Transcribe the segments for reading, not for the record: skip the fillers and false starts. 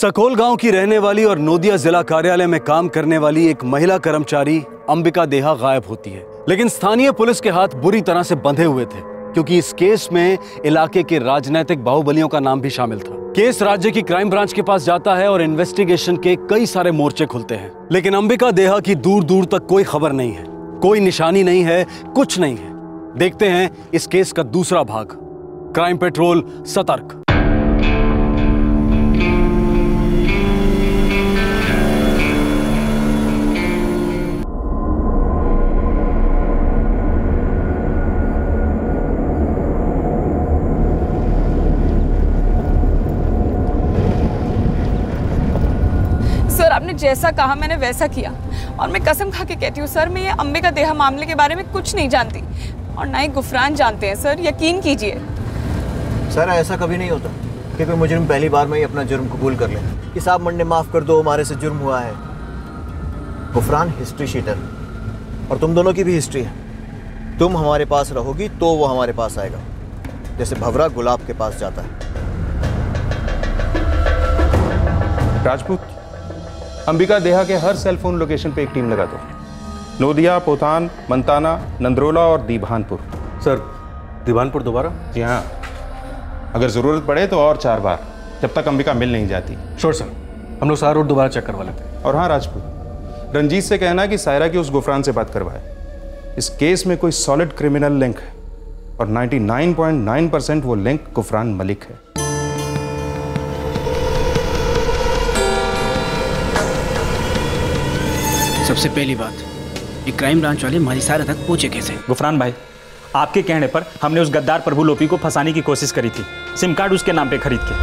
सकोल गांव की रहने वाली और नोदिया जिला कार्यालय में काम करने वाली एक महिला कर्मचारी अंबिका देहा गायब होती है, लेकिन स्थानीय पुलिस के हाथ बुरी तरह से बंधे हुए थे क्योंकि इस केस में इलाके के राजनीतिक बाहुबलियों का नाम भी शामिल था। केस राज्य की क्राइम ब्रांच के पास जाता है और इन्वेस्टिगेशन के कई सारे मोर्चे खुलते हैं, लेकिन अंबिका देहा की दूर दूर तक कोई खबर नहीं है, कोई निशानी नहीं है, कुछ नहीं है। देखते हैं इस केस का दूसरा भाग, क्राइम पेट्रोल सतर्क। आपने जैसा कहा मैंने वैसा किया और मैं कसम खा के कहती हूँ सर, मैं ये अंबिका देहा मामले के बारे में कुछ नहीं जानती और ना ही गुफरान जानते हैं सर, यकीन कीजिए। सर ऐसा कभी नहीं होता कि कोई मुजरिम पहली बार में ही अपना जुर्म कबूल कर ले कि साहब मंडे माफ कर दो, हमारे से जुर्म हुआ है। गुफरान हिस्ट्री शीटर और तुम दोनों की भी हिस्ट्री है। तुम हमारे पास रहोगी तो वो हमारे पास आएगा, जैसे भंवरा गुलाब के पास जाता है। राजपूत, अंबिका देहा के हर सेल फोन लोकेशन पे एक टीम लगा दो। नोदिया, पोथान, मंताना, नंदरोला और दीभानपुर। सर दीभानपुर दोबारा? जी हाँ, अगर ज़रूरत पड़े तो और 4 बार, जब तक अंबिका मिल नहीं जाती। श्योर सर, हम लोग सारा रूट दोबारा चेक करवा लेते हैं। और हाँ राजपूत, रंजीत से कहना कि सायरा की उस गुफरान से बात करवाए। इस केस में कोई सॉलिड क्रिमिनल लिंक है और 99.9% वो लिंक गुफरान मलिक है। सबसे पहली बात, ये क्राइम ब्रांच वाले हमारी सारा तक पहुंचे कैसे? गुफरान भाई, आपके कहने पर हमने उस गद्दार प्रभु लोपी को फंसाने की कोशिश करी थी, सिम कार्ड उसके नाम पे खरीद के।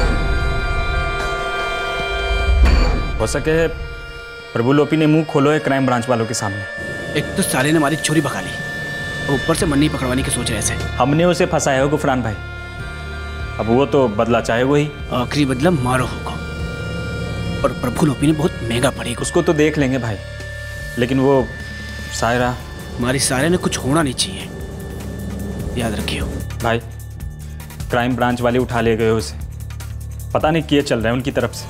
हो सके प्रभु लोपी ने मुंह खोलो है क्राइम ब्रांच वालों के सामने। एक तो साले ने हमारी चोरी भगा ली और ऊपर से मन्नी पकड़वाने की सोच रहे थे। हमने उसे फंसाया हो गुफरान भाई, अब वो तो बदला चाहे वही। आखिरी बदला मारो होगा और प्रभु लोपी ने बहुत महंगा पड़ेगा। उसको तो देख लेंगे भाई, लेकिन वो सायरा, हमारी सायरा ने कुछ होना नहीं चाहिए, याद रखियो भाई। क्राइम ब्रांच वाले उठा ले गए उसे, पता नहीं किए चल रहे हैं उनकी तरफ से।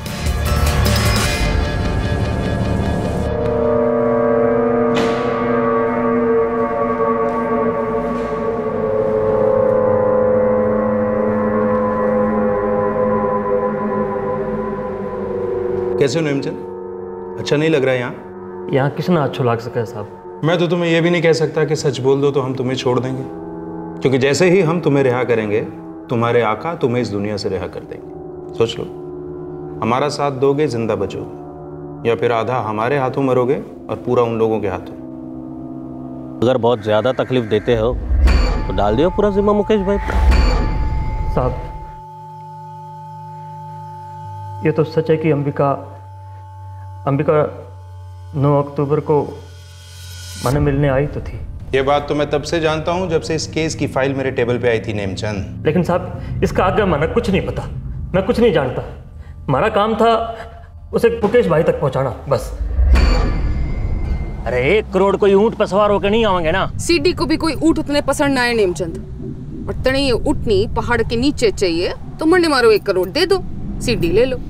कैसे हो नेमचंद? अच्छा नहीं लग रहा है यहाँ? यहाँ किसना अच्छा लग सका है साहब? मैं तो तुम्हें यह भी नहीं कह सकता कि सच बोल दो तो हम तुम्हें छोड़ देंगे, क्योंकि जैसे ही हम तुम्हें रिहा करेंगे तुम्हारे आका तुम्हें इस दुनिया से रिहा कर देंगे। सोच लो, हमारा साथ दोगे जिंदा बचोगे, या फिर आधा हमारे हाथों मरोगे और पूरा उन लोगों के हाथों। अगर बहुत ज़्यादा तकलीफ देते हो तो डाल दियो पूरा जिम्मा मुकेश भाई साहब। ये तो सच है कि अंबिका 9 अक्टूबर को मन मिलने आई तो थी। ये बात तो मैं तब से जानता हूँ जब से इस केस की फाइल मेरे टेबल पे आई थी नेमचंद। लेकिन साहब इसका आगे मैंने कुछ नहीं पता, मैं कुछ नहीं जानता। हमारा काम था उसे मुकेश भाई तक पहुंचाना, बस। अरे 1 करोड़ कोई ऊंट पर सवार होकर नहीं आवेंगे ना। सीडी को भी कोई ऊंट उतने पसंद ना है नेमचंद, और तने ये उठनी पहाड़ के नीचे चाहिए तो मंडे मारो 1 करोड़ दे दो, सीडी ले लो।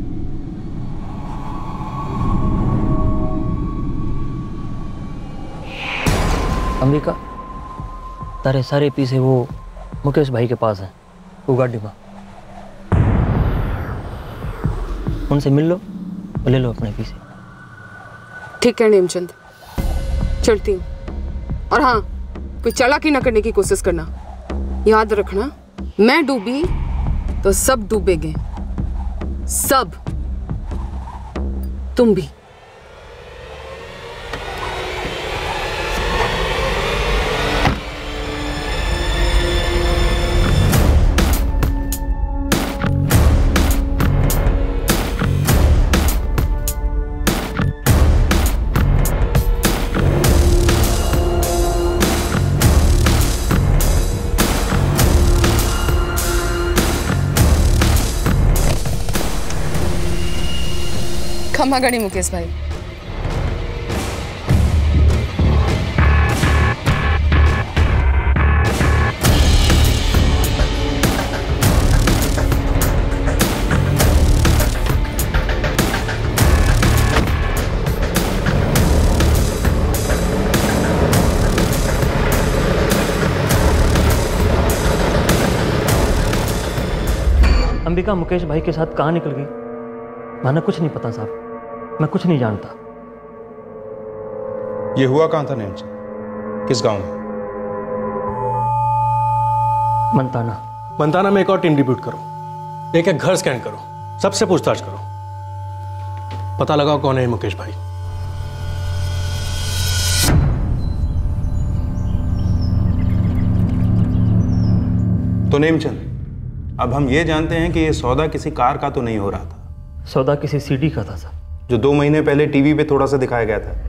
अंबिका, तारे सारे पीसे वो मुकेश भाई के पास है, वो गाड़ी में। उनसे मिल लो और ले लो अपने पीसे। ठीक है नेमचंद, चलती हूँ। और हाँ, कोई चालाकी ना करने की कोशिश करना। याद रखना, मैं डूबी तो सब डूबेंगे, सब, तुम भी। खमा गणी मुकेश भाई। अंबिका मुकेश भाई के साथ कहाँ निकल गई, माना कुछ नहीं पता साहब, मैं कुछ नहीं जानता। ये हुआ कहाँ था नेमचंद, किस गांव में? मंताना में एक और टीम डिप्यूट करो, एक एक घर स्कैन करो, सबसे पूछताछ करो, पता लगाओ कौन है मुकेश भाई। तो नेमचंद, अब हम ये जानते हैं कि ये सौदा किसी कार का तो नहीं हो रहा था। सौदा किसी सीडी का था सर, जो 2 महीने पहले टीवी पे थोड़ा सा दिखाया गया था,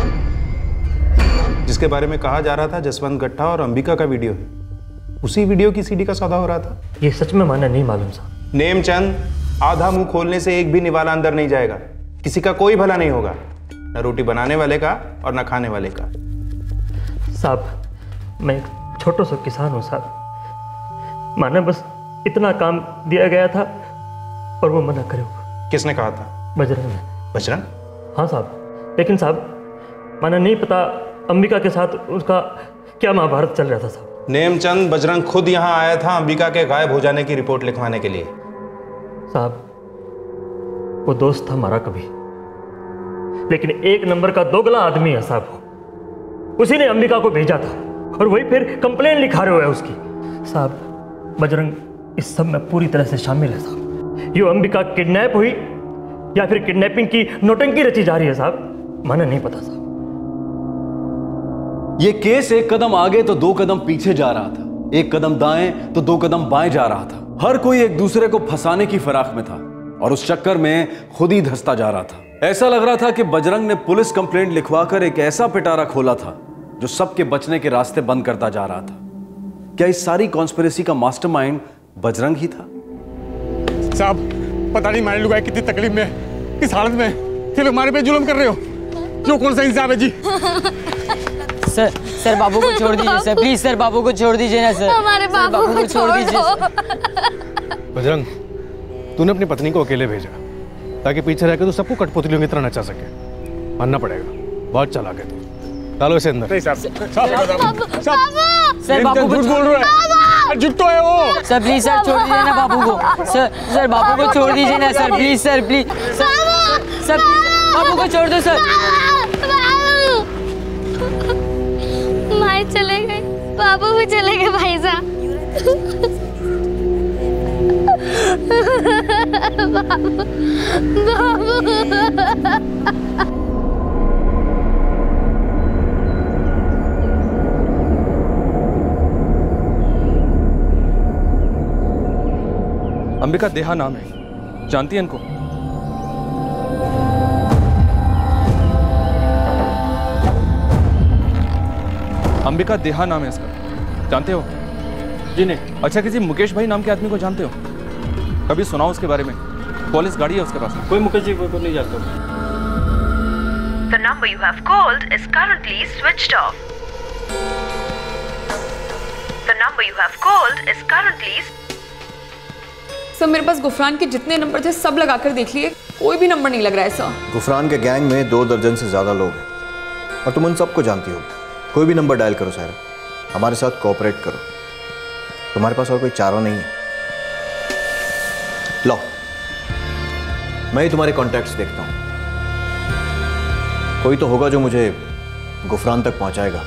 जिसके बारे में कहा जा रहा था जसवंत गट्टा और अंबिका का वीडियो है, उसी वीडियो की सीडी का सौदा हो रहा था। ये सच में माना नहीं मालूम साहब। नेमचंद, आधा मुंह खोलने से एक भी निवाला अंदर नहीं जाएगा, किसी का कोई भला नहीं होगा, न रोटी बनाने वाले का और न खाने वाले का। साहब, मैं एक छोटा सा किसान हूँ साहब, माना बस इतना काम दिया गया था और वो मना करे। किसने कहा था? बजरंग ने। बजरंग? हाँ साहब, लेकिन साहब माना नहीं पता अंबिका के साथ उसका क्या महाभारत चल रहा था साहब। नेमचंद, बजरंग खुद यहाँ आया था अंबिका के गायब हो जाने की रिपोर्ट लिखवाने के लिए। साहब, वो दोस्त था हमारा कभी, लेकिन एक नंबर का दोगला आदमी है साहब वो। उसी ने अंबिका को भेजा था और वही फिर कंप्लेन लिखा रहे हुआ है उसकी। साहब, बजरंग इस सब में पूरी तरह से शामिल है साहब। ये अंबिका किडनैप हुई या फिर किडनैपिंग की नौटंकी रची जा रही है साहब, माना नहीं पता साहब। ये केस एक कदम आगे तो 2 कदम पीछे जा रहा था, एक कदम दाएं तो 2 कदम बाएं जा रहा था। हर कोई एक दूसरे को फंसाने की फिराक में था और उस चक्कर में खुद ही धंसता जा रहा था। ऐसा लग रहा था कि बजरंग ने पुलिस कंप्लेंट लिखवाकर एक ऐसा पिटारा खोला था जो सबके बचने के रास्ते बंद करता जा रहा था। क्या इस सारी कॉन्स्पिरेसी का मास्टरमाइंड बजरंग ही था? साहब, पता नहीं हमारे लोग कितनी तकलीफ में, किस हालत में, फिर हमारे पे जुल्म कर रहे हो। जो कौन सा इंसाफ है जी? सर बाबू को छोड़ दीजिए सर, प्लीज सर, बाबू को छोड़ दीजिए ना सर। हमारे बाबू को छोड़ दीजिए। बजरंग, तूने अपनी पत्नी को अकेले भेजा ताकि पीछे रहकर तू सबको कठपुतलियों की तरह नचा सके। मानना पड़ेगा, बहुत चालाक है तू। डालो इसे अंदर। नहीं साहब, सर बाबू को बोल रहा है, झूठ तो है वो। सर प्लीज सर, छोड़ दीजिए ना बाबू को। सर बाबू को छोड़ दीजिए ना sir, please sir, please sir, बाबू को छोड़ दो सर। माई चले गए, बाबू भी चले गए भाई साहब। बाबू। अंबिका देहा नाम है, जानती है इनको? अंबिका देहा नाम है इसका, जानते हो? जी नहीं। अच्छा, किसी मुकेश भाई नाम के आदमी को जानते हो? कभी सुनाओ उसके बारे में? पुलिस गाड़ी है उसके पास। कोई मुकेश जी को नहीं जानता। The number you have called is currently switched off. The number you have called is currently. Sir, मेरे पास गुफरान के जितने नंबर थे सब लगाकर देख लिए, कोई भी नंबर नहीं लग रहा है सर। गुफरान के गैंग में 2 दर्जन से ज्यादा लोग हैं और तुम उन सबको जानती हो। कोई भी नंबर डायल करो सारा, हमारे साथ कोऑपरेट करो, तुम्हारे पास और कोई चारा नहीं है। लो, मैं ही तुम्हारे कॉन्टैक्ट्स देखता हूं, कोई तो होगा जो मुझे गुफरान तक पहुंचाएगा।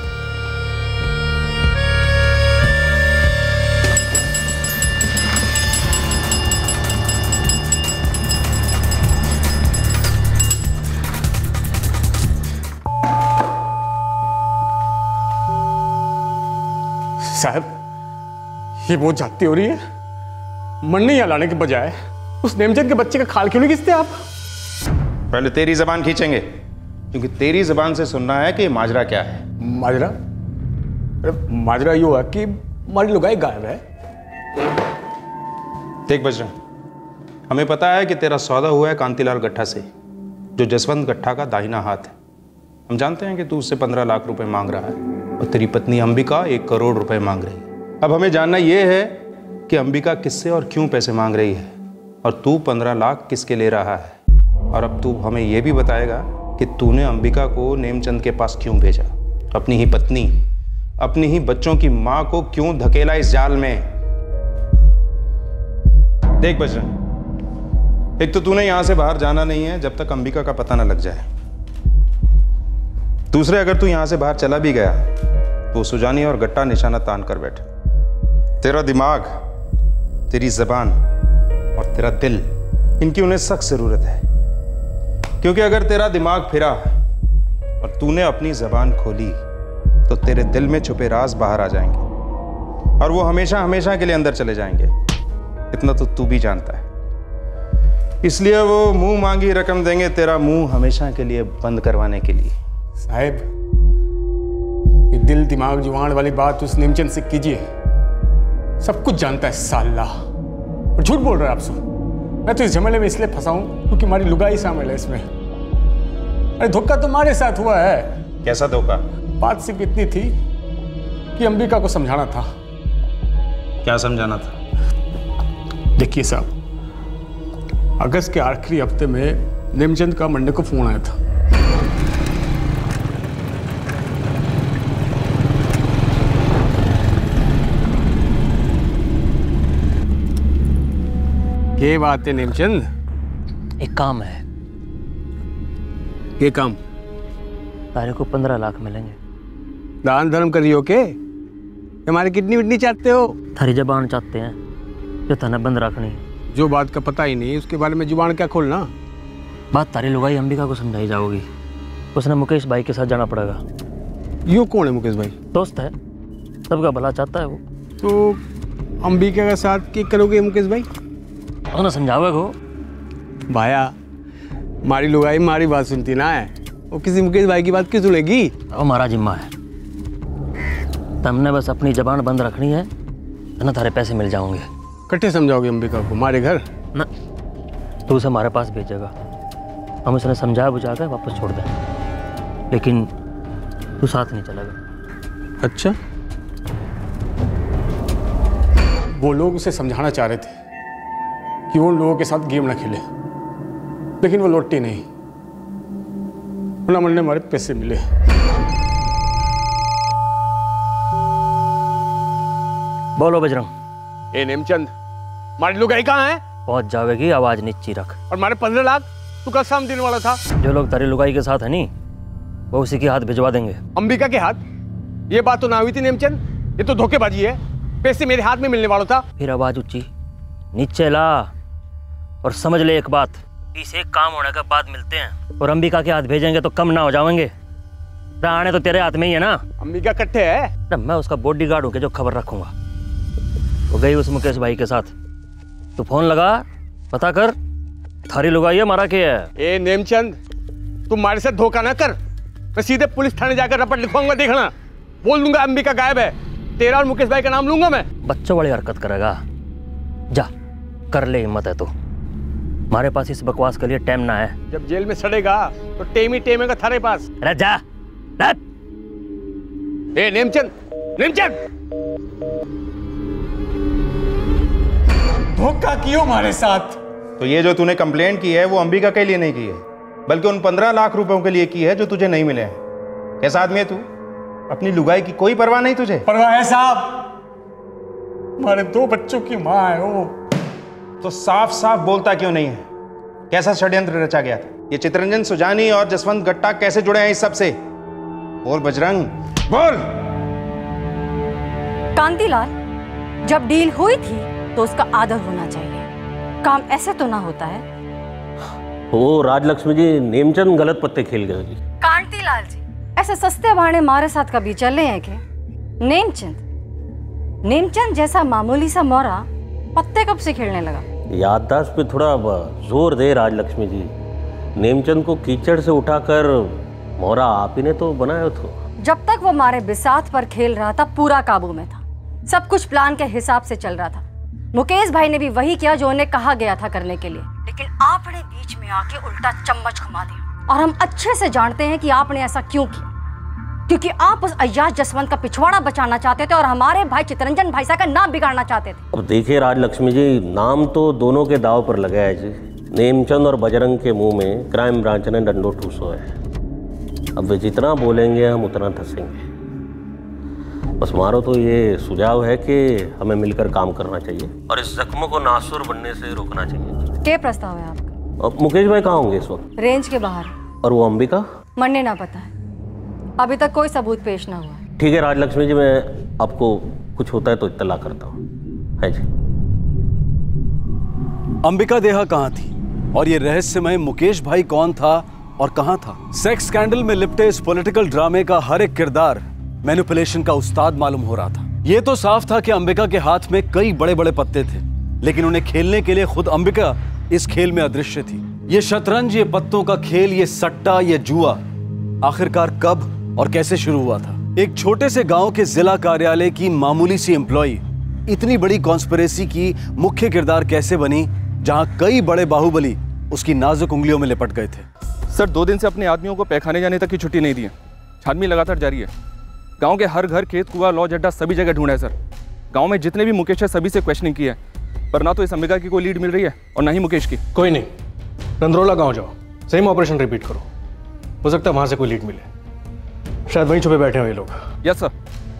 साहब, ये बहुत जाती हो रही है। मरने या लाने के बजाय उस नेमचंद के बच्चे का खाल क्यों नहीं खींचते आप? पहले तेरी जबान खींचेंगे, क्योंकि तेरी जबान से सुनना है कि माजरा क्या है। माजरा? अरे माजरा ये हुआ कि हमारी लुगाई गायब है। देख बजरंग, हमें पता है कि तेरा सौदा हुआ है कांतिलाल गट्टा से, जो जसवंत गट्टा का दाहिना हाथ है। हम जानते हैं कि तू उससे 15 लाख रुपए मांग रहा है और तेरी पत्नी अंबिका 1 करोड़ रुपए मांग रही है। अब हमें जानना यह है कि अंबिका किससे और क्यों पैसे मांग रही है और तू 15 लाख किसके ले रहा है। और अब तू हमें यह भी बताएगा कि तूने अंबिका को नेमचंद के पास क्यों भेजा, अपनी ही पत्नी, अपनी ही बच्चों की मां को क्यों धकेला इस जाल में। देख बजरंग, एक तो तूने यहां से बाहर जाना नहीं है जब तक अंबिका का पता ना लग जाए। दूसरे, अगर तू यहां से बाहर चला भी गया तो सुजानी और गट्टा निशाना तान कर बैठ। तेरा दिमाग, तेरी जबान और तेरा दिल, इनकी उन्हें सख्त जरूरत है। क्योंकि अगर तेरा दिमाग फिरा और तूने अपनी जबान खोली तो तेरे दिल में छुपे राज बाहर आ जाएंगे और वो हमेशा हमेशा के लिए अंदर चले जाएंगे। इतना तो तू भी जानता है। इसलिए वो मुंह मांगी रकम देंगे तेरा मुंह हमेशा के लिए बंद करवाने के लिए। साहब, ये दिल दिमाग जुबान वाली बात उस नेमचंद से कीजिए। सब कुछ जानता है साला, और झूठ बोल रहा है आपसे। मैं तो इस झमेले में इसलिए फंसा हूं क्योंकि हमारी लुगाई शामिल है इसमें। अरे धोखा तो हमारे साथ हुआ है। कैसा धोखा? बात सिर्फ इतनी थी कि अंबिका को समझाना था। क्या समझाना था? देखिए साहब, अगस्त के आखिरी हफ्ते में नेमचंद का मंडे को फोन आया था। ये बात है नेमचंद, एक काम है। ये काम? तारे को 15 लाख मिलेंगे। दान धर्म करियो के? हमारी किडनी विडनी चाहते हो? थारी जबान चाहते हैं जो थाने बंद रखनी। जो बात का पता ही नहीं उसके बारे में जुबान क्या खोलना? बात तारी लुगाई अंबिका को समझाई जाओगी। उसने मुकेश भाई के साथ जाना पड़ेगा। यूँ कौन है मुकेश भाई? दोस्त है, सबका भला चाहता है वो। तो अंबिका के साथ क्या करोगे मुकेश भाई? उसने समझाओगे को भाया, मारी लुगाई मारी बात सुनती ना है, वो किसी मुकेश भाई की बात क्यों सुनेगी? वो हमारा जिम्मा है। तुमने बस अपनी जबान बंद रखनी है, ना तारे पैसे मिल जाओगे। कट्टे समझाओगे अंबिका को मारे घर? ना, तू उसे हमारे पास भेजेगा, हम उसने समझा बुझा कर वापस छोड़ दें, लेकिन तू साथ नहीं चलेगा। अच्छा, वो लोग उसे समझाना चाह रहे थे कि वो उन लोगों के साथ गेम ना खेले, लेकिन वो लौटी नहीं। ना मन ने हमारे पैसे मिले। बोलो बजरंग। ए नेमचंद, हमारी लुगाई कहाँ है? पहुंच जावेगी, आवाज नीची रख। और हमारे 15 लाख तू कल शाम देने वाला था। जो लोग तारी लुगाई के साथ है नी, वो उसी के हाथ भिजवा देंगे। अंबिका के हाथ? ये बात तो ना हुई थी नेमचंद, ये तो धोखेबाजी है। पैसे मेरे हाथ में मिलने वाला था। फिर आवाज ऊंची नीचे ला और समझ ले एक बात, इस एक काम होने के बाद मिलते हैं। और अंबिका के हाथ भेजेंगे तो कम ना हो जाएंगे। प्राणे तो तेरे हाथ में ही है ना। अंबिका कट्टे है? मैं उसका बॉडीगार्ड हूँ कि जो खबर रखूंगा। वो गई उस मुकेश भाई के साथ। तू फोन लगा, पता कर थारी लुगाई है मारा के है। ए नेमचंद, तुम हमारे साथ धोखा ना कर। मैं सीधे पुलिस थाने जाकर रपट लिखवाऊंगा, देखना। बोल दूंगा अंबिका गायब है, तेरा और मुकेश भाई का नाम लूंगा मैं। बच्चों वाली हरकत करेगा? जा कर ले, हिम्मत है तो। हमारे पास इस बकवास के लिए टाइम ना है। जब जेल में सड़ेगा तो टेम ही टेम है थारे पास। अरे जा। ए नेमचंद, नेमचंद, धोखा कियो हमारे साथ। तो ये जो तूने कंप्लेंट की है वो अंबिका के लिए नहीं की है, बल्कि उन 15 लाख रुपयों के लिए की है जो तुझे नहीं मिले हैं। कैसा आदमी है तू? अपनी लुगाई की कोई परवाह नहीं तुझे? परवाह है साहब, हमारे 2 बच्चों की माँ है वो। तो साफ साफ बोलता क्यों नहीं है? कैसा षड्यंत्र रचा गया था? ये चितरंजन, सुजानी और जसवंत गट्टा कैसे जुड़े हैं इस सब से? बोल बजरंग, बोल। कांतिलाल, जब डील हुई थी तो उसका आदर होना चाहिए। काम ऐसे तो ना होता है। वो राजलक्ष्मी जी, नेमचंद गलत पत्ते खेल गए जी। कांतिलाल जी, ऐसे सस्ते बहाने मारे साथ कभी चले हैं क्या? नेमचंद जैसा मामूली सा मोरा पत्ते कब से खेलने लगा? याददाश्त पे थोड़ा जोर दे राजलक्ष्मी जी। नेमचंद को कीचड़ से उठाकर मोरा आप ही ने तो बनाया था। जब तक वो मारे बिसात पर खेल रहा था पूरा काबू में था। सब कुछ प्लान के हिसाब से चल रहा था। मुकेश भाई ने भी वही किया जो उन्हें कहा गया था करने के लिए, लेकिन आपने बीच में आके उल्टा चम्मच घुमा दिया। और हम अच्छे से जानते हैं कि आपने ऐसा क्यों किया, क्योंकि आप उस अय्याज जसवंत का पिछवाड़ा बचाना चाहते थे और हमारे भाई चितरंजन भाई साहब का नाम बिगाड़ना चाहते थे। अब देखिए राजलक्ष्मी जी, नाम तो दोनों के दाव पर लगा है जी। नेमचंद और बजरंग के मुंह में क्राइम ब्रांच ने डंडो ठूसो है। अब वे जितना बोलेंगे हम उतना धसेंगे। बस हमारा तो ये सुझाव है कि हमें मिलकर काम करना चाहिए और इस जख्मों को नासुर बनने से रोकना चाहिए। क्या प्रस्ताव है आपका? अब मुकेश भाई कहाँ होंगे इस वक्त? रेंज के बाहर। और वो अंबिका? मरने ना पता है, अभी तक कोई सबूत पेश ना हुआ है। ठीक है राजलक्ष्मी जी, मैं आपको कुछ होता है तो इत्तला करता हूँ। है जी। अंबिका देहा कहाँ थी और ये रहस्यमय मुकेश भाई कौन था और कहाँ था? सेक्स स्कैंडल में लिपटे इस पॉलिटिकल ड्रामे का हर एक किरदार मैनिपुलेशन का उस्ताद मालूम हो रहा था। ये तो साफ था कि अंबिका के हाथ में कई बड़े बड़े पत्ते थे, लेकिन उन्हें खेलने के लिए खुद अंबिका इस खेल में अदृश्य थी। ये शतरंज, ये पत्तों का खेल, ये सट्टा, ये जुआ आखिरकार कब और कैसे शुरू हुआ था? एक छोटे से गांव के जिला कार्यालय की मामूली सी एम्प्लॉई इतनी बड़ी कॉन्स्पिरेसी की मुख्य किरदार कैसे बनी, जहां कई बड़े बाहुबली उसकी नाजुक उंगलियों में लिपट गए थे? सर 2 दिन से अपने आदमियों को पैखाने जाने तक की छुट्टी नहीं दी है। छानबीन लगातार जारी है। गांव के हर घर, खेत, कुआं, लॉज अड्डा सभी जगह ढूंढा है सर। गांव में जितने भी मुकेश है सभी से क्वेश्चनिंग की है, पर ना तो इस अंबिका की कोई लीड मिल रही है और ना ही मुकेश की। कोई नहीं, नंदरोला गांव जाओ, सेम ऑपरेशन रिपीट करो, हो सकता है वहां से कोई लीड मिले। शायद वहीं छुपे बैठे हो ये लोग। Yes sir.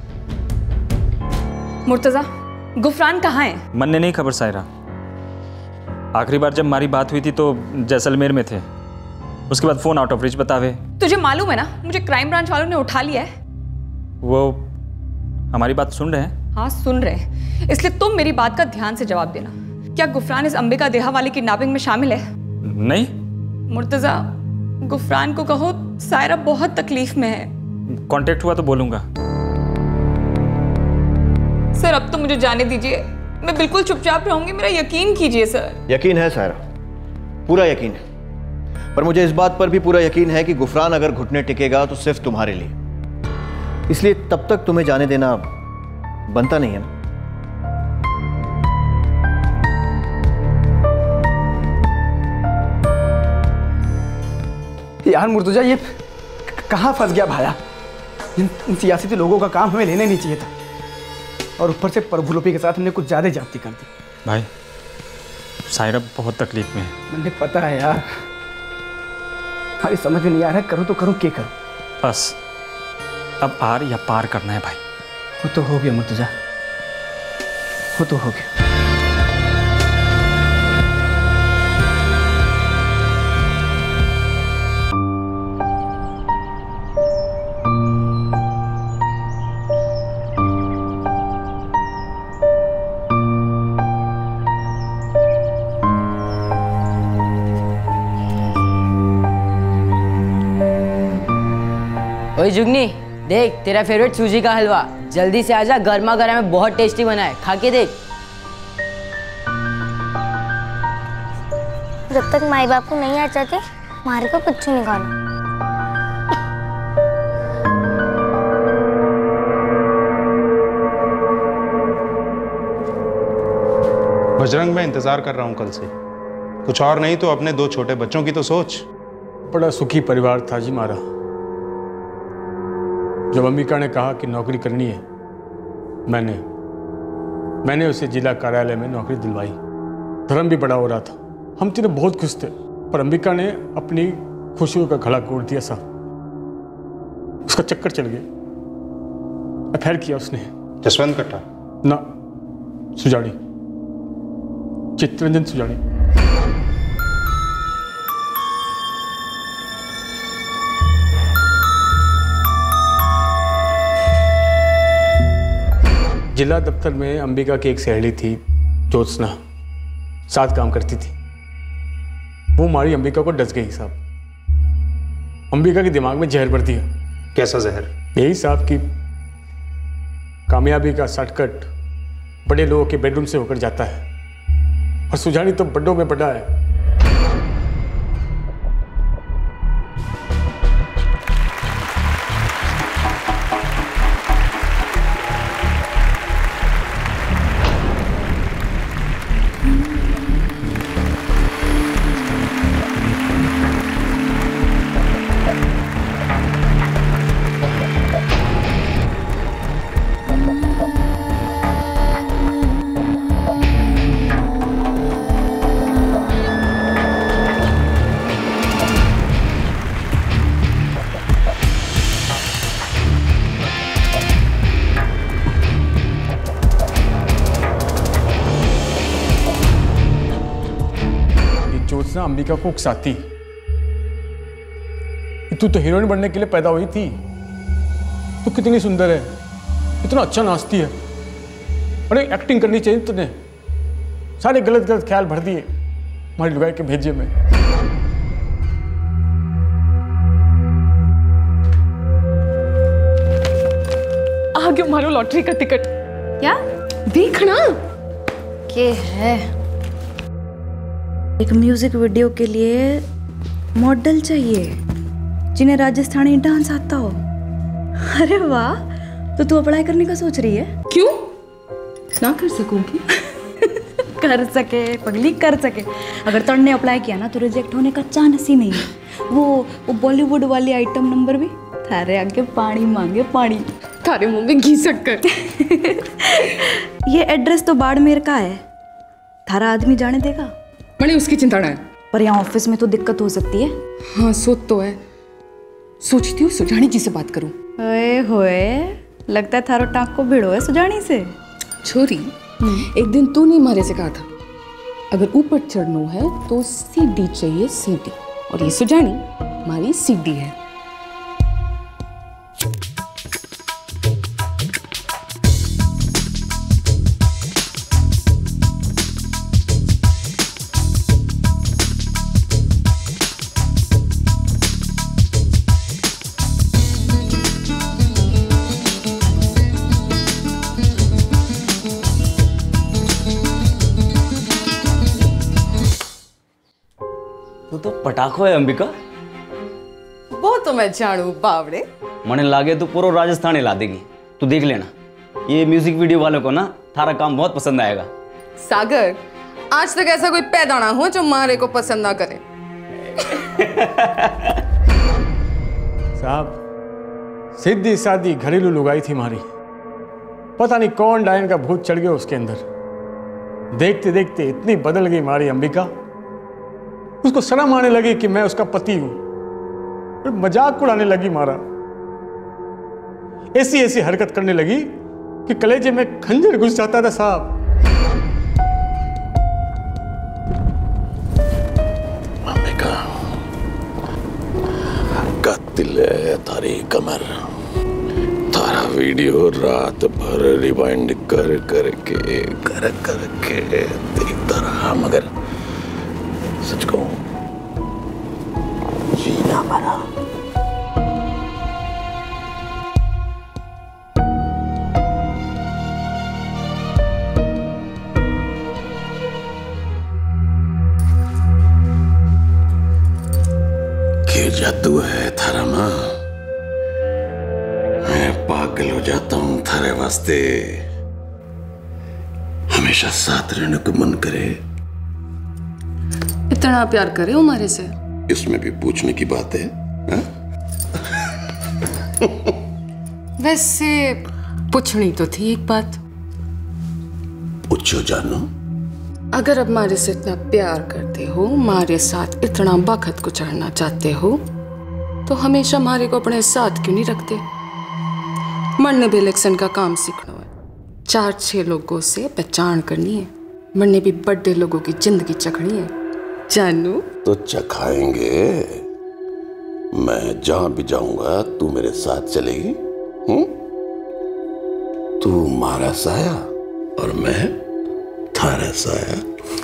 मुर्तजा, गुफरान कहाँ है? मन ने नहीं खबर सायरा। आखिरी बार जब हमारी बात हुई थी तो जैसलमेर में थे, उसके बाद फोन आउट ऑफ रीच बतावे। तुझे मालूम है ना, मुझे क्राइम ब्रांच वालों ने उठा लिया है। वो हमारी बात सुन रहे हैं? हाँ सुन रहे हैं, इसलिए तुम मेरी बात का ध्यान से जवाब देना। क्या गुफरान इस अंबिका देहा वाली किडनैपिंग में शामिल है? नहीं। मुर्तजा, गुफरान को कहो सायरा बहुत तकलीफ में है। कांटेक्ट हुआ तो बोलूंगा। सर अब तो मुझे जाने दीजिए, मैं बिल्कुल चुपचाप रहूंगी, मेरा यकीन कीजिए सर। यकीन है सायरा, पूरा यकीन है, पर मुझे इस बात पर भी पूरा यकीन है कि गुफरान अगर घुटने टिकेगा तो सिर्फ तुम्हारे लिए, इसलिए तब तक तुम्हें जाने देना बनता नहीं है ना। यार मुर्तजा, ये कहाँ फंस गया भाया? इन सियासी लोगों का काम हमें लेने नहीं चाहिए था, और ऊपर से प्रभुलोपी के साथ हमने कुछ ज्यादा जाती कर दी। भाई सायरा बहुत तकलीफ में है। मुझे पता है यार, हमारी समझ में नहीं आ रहा है, करूँ तो करूँ, क्या करूँ? बस अब आर या पार करना है भाई। वो तो हो गया मुर्तजा, वो तो हो गया। ओए जुगनी, देख तेरा फेवरेट सूजी का हलवा, जल्दी से आजा, गर्मा गर्म है, बहुत टेस्टी बना है, खा के देख। जब तक माई बाप को नहीं आ जाते हमारे को कुछ नहीं खाना। बजरंग, मैं इंतजार कर रहा हूँ कल से। कुछ और नहीं तो अपने 2 छोटे बच्चों की तो सोच। बड़ा सुखी परिवार था जी हमारा। जब अंबिका ने कहा कि नौकरी करनी है, मैंने उसे जिला कार्यालय में नौकरी दिलवाई। धर्म भी बड़ा हो रहा था, हम तीनों बहुत खुश थे, पर अंबिका ने अपनी खुशियों का घड़ा तोड़ दिया सा। उसका चक्कर चल गया। अफेयर किया उसने। जसवंत कट्टा? ना, सुजाड़ी, चित्तरंजन सुजाड़ी। जिला दफ्तर में अंबिका की एक सहेली थी ज्योत्सना, साथ काम करती थी। वो हमारी अंबिका को डस गई साहब। अंबिका के दिमाग में जहर भर दिया। कैसा जहर? यही साहब की कामयाबी का शॉर्टकट बड़े लोगों के बेडरूम से होकर जाता है, और सुजानी तो बड्डों में बड़ा है। ना अंबिका को उकसाती। तू तो हीरोइन बनने के लिए पैदा हुई थी। तू कितनी सुंदर है, इतना अच्छा नाचती है, अरे एक्टिंग करनी चाहिए तुझे। सारे गलत गलत ख्याल भर दिए हमारी लुगाई के भेजे में। आ गयो मारो लॉटरी का टिकट। क्या देखना के है? एक म्यूजिक वीडियो के लिए मॉडल चाहिए जिन्हें राजस्थानी डांस आता हो। अरे वाह, तो तू अप्लाई करने का सोच रही है? क्यों ना कर सकूंगी? कर सके पगली, कर सके। अगर तुमने अप्लाई किया ना तो रिजेक्ट होने का चांस ही नहीं है। वो बॉलीवुड वाली आइटम नंबर भी थारे आगे पानी मांगे पानी, थारे मुंह में घी शक्कर। ये एड्रेस तो बाड़मेर का है, थारा आदमी जाने देगा? मैंने उसकी चिंता ना है, पर यहाँ ऑफिस में तो दिक्कत हो सकती है। हाँ सोच तो है, सोचती हूँ सुजानी जी से बात करूँ। ओए होए, लगता है थारो टाँग को भिड़ो है सुजानी से। छोरी, एक दिन तूने मारे से कहा था अगर ऊपर चढ़ना है तो सीढ़ी चाहिए, सीढ़ी। और ये सुजानी हमारी सीढ़ी है। तो पटाखो है अंबिका। वो तो मैं जानू बावड़े। मने लागे तू पूरा राजस्थानी ला देगी। तू देख लेना, ये म्यूजिक वीडियो वालों को ना थारा काम बहुत पसंद आएगा। सागर, आज तक ऐसा कोई पैदा ना हो जो मारे को पसंद ना करे। साहब, सीधी सादी घरेलू लुगाई थी हमारी। पता नहीं कौन डायन का भूत चढ़ गया उसके अंदर। देखते देखते इतनी बदल गई हमारी अंबिका, उसको शर्म आने लगी कि मैं उसका पति हूं। मजाक उड़ाने लगी मारा। ऐसी ऐसी हरकत करने लगी कि कलेजे में खंजर घुस जाता था साहब। अंबिका, कातिल है थारी कमर। थारा वीडियो रात भर रिवाइंड कर करके देखता रहा, मगर सच कहूं जीना मरा। क्या जादू है थारा मां, मैं पागल हो जाता हूं थारे वास्ते। हमेशा साथ रहने को मन करे। इतना प्यार करे हमारे से, इसमें भी पूछने की बात है, वैसे पूछनी तो थी एक बात। पूछो जानू। अगर अब हमारे से इतना प्यार करते हो, हमारे साथ इतना वक्त गुजारना चाहते हो, तो हमेशा हमारे को अपने साथ क्यों नहीं रखते? मरने भी इलेक्शन का काम सीखना है, 4-6 लोगों से पहचान करनी है, मरने भी बड़े लोगों की जिंदगी चखनी है। जानू तो चखाएंगे। मैं जहां भी जाऊंगा तू मेरे साथ चलेगी। तू मारा साया और मैं थारा साया।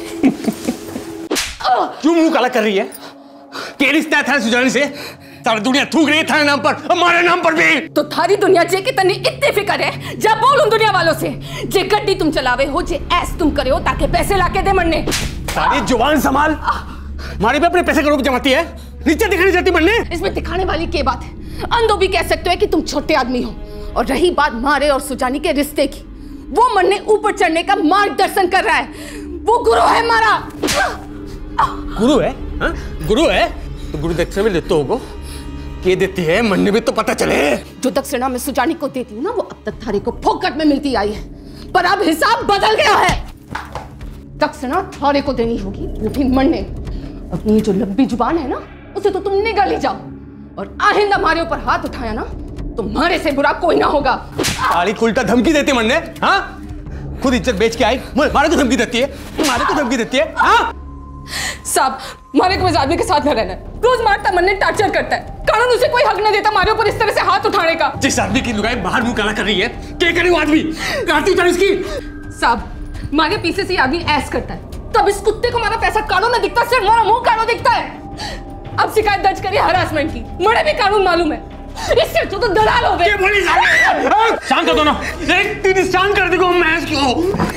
क्यों मुंह काला कर रही है? क्या रिश्ता है थारे सुजानी से? सारी दुनिया थूक रही है थारे नाम पर, हमारे नाम पर भी। तो थारी दुनिया जे कि तन्ने इतने फिक्र है, जा बोल उन दुनिया वालों से जे गड्डी तुम चलावे हो, जे ऐस तुम करे हो ताकि पैसे लाके दे मरने। सारी जुबान संभाल। हमारे पे अपने पैसे का रूप जमाती है, नीचे दिखाने जाती मरने। इसमें दिखाने वाली क्या बात है? अंधो भी कह सकते हो कि तुम छोटे आदमी हो। और रही बात मारे और सुजानी के रिश्ते की, वो मरने ऊपर चढ़ने का मार्गदर्शन कर रहा है। वो गुरु है हमारा। गुरु है? हा? गुरु है तो गुरु दक्षिणा भी देते होगो। क्या देती है मरने भी तो पता चले। जो दक्षिणा मैं सुजानी को देती हूँ ना, वो अब तक थारे को फोकट में मिलती आई है, पर अब हिसाब बदल गया है। दक्षिणा थारे को देनी होगी, वो भी मरने। अपनी जो लंबी जुबान है ना, उसे तो तुम निगल ही जाओ। और आइंदा हमारे ऊपर हाथ उठाया ना, तुम्हारे से बुरा कोई ना होगा। काली उल्टा धमकी देती मरने। हाँ, खुद इज्जत बेच के आई, मारे को धमकी देती है, मारे को धमकी देती है। हाँ, साहब, मारे को इस आदमी के साथ न रहना है। रोज मारता, मन ने टार्चर करता है। कानून उसे कोई हक न देता मारे ऊपर इस तरह से हाथ उठाने का। जिस आदमी की लुगाई बाहर मुंह काला कर रही है, क्या करे वो आदमी? आरती उतार इसकी। साहब, मारे पीछे से आदमी ऐस करता है, तब इस कुत्ते को हमारा पैसा कानून में दिखता, सिर्फ हमारा मुंह कानून दिखता है। अब शिकायत दर्ज करिए हरासमेंट की, मुझे भी कानून मालूम है। इससे तो दलाल हो गए। शांत कर दो ना, एक दिन शांत कर देगा मैं क्यों?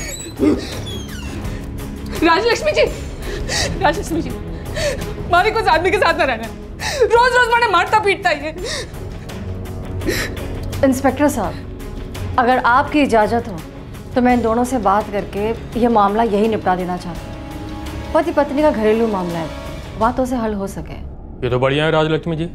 राजलक्ष्मी जी, राजलक्ष्मी जी, मारे को इस आदमी के साथ न रहना है। रोज रोज मैंने मारता पीटता है। इंस्पेक्टर साहब, अगर आपकी इजाजत हो तो मैं इन दोनों से बात करके ये मामला यही निपटा देना चाहती हूँ। पति पत्नी का घरेलू मामला है, बातों से हल हो सके। ये तो बढ़िया है राजलक्ष्मी जी।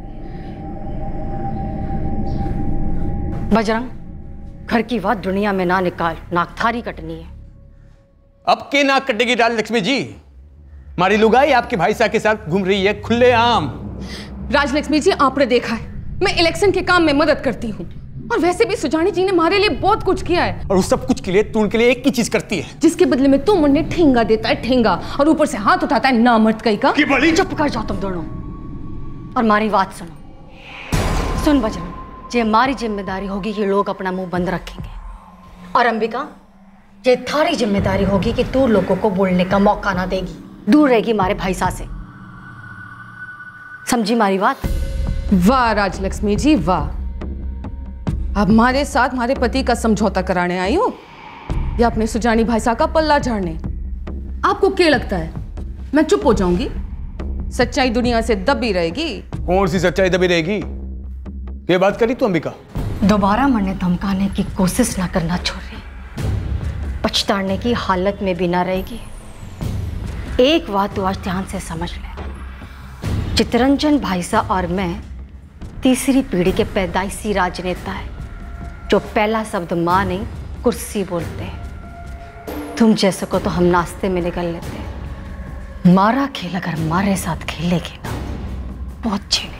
बजरंग, घर की बात दुनिया में ना निकाल, नाकथारी कटनी है। अब के नाक कटेगी राजलक्ष्मी जी? हमारी लुगाई आपके भाई साहब के साथ घूम रही है खुलेआम। राजलक्ष्मी जी, आपने देखा है मैं इलेक्शन के काम में मदद करती हूँ, और वैसे भी सुजानी जी ने हमारे लिए बहुत कुछ किया है। और उस सब कुछ के लिए तू उनके लिए एक ही चीज करती है, जिसके बदले में तू मुन्ने ठेंगा देता है, ठेंगा, और ऊपर से हाथ उठाता है नामर्द कहीं का। चुप कर जाओ तुम दोनों और हमारी बात सुनो। सुन बजरंग, ये हमारी जिम्मेदारी होगी कि लोग अपना मुंह बंद रखेंगे, और अंबिका, ये थारी जिम्मेदारी होगी कि तू लोगों को बोलने का मौका ना देगी, दूर रहेगी हमारे भाई साहब से। समझी हमारी बात? वाह राजलक्ष्मी जी वाह, अब हमारे साथ हमारे पति का समझौता कराने आई हो या अपने सुजानी भाई साहब का पल्ला झाड़ने? आपको क्या लगता है मैं चुप हो जाऊंगी? सच्चाई दुनिया से दबी रहेगी। कौन सी सच्चाई दबी रहेगी? ये बात करी तू अंबिका? दोबारा मरने धमकाने की कोशिश ना करना छोड़ी, पछताने की हालत में भी ना रहेगी। एक बात तू आज ध्यान से समझ ले, चितरंजन भाई साहब और मैं तीसरी पीढ़ी के पैदाइशी राजनेता है, जो पहला शब्द माँ नहीं कुर्सी बोलते हैं। तुम जैसे को तो हम नाश्ते में निकल लेते हैं, मारा खेल अगर हमारे साथ खेलेगी ना बहुत झेलेगी।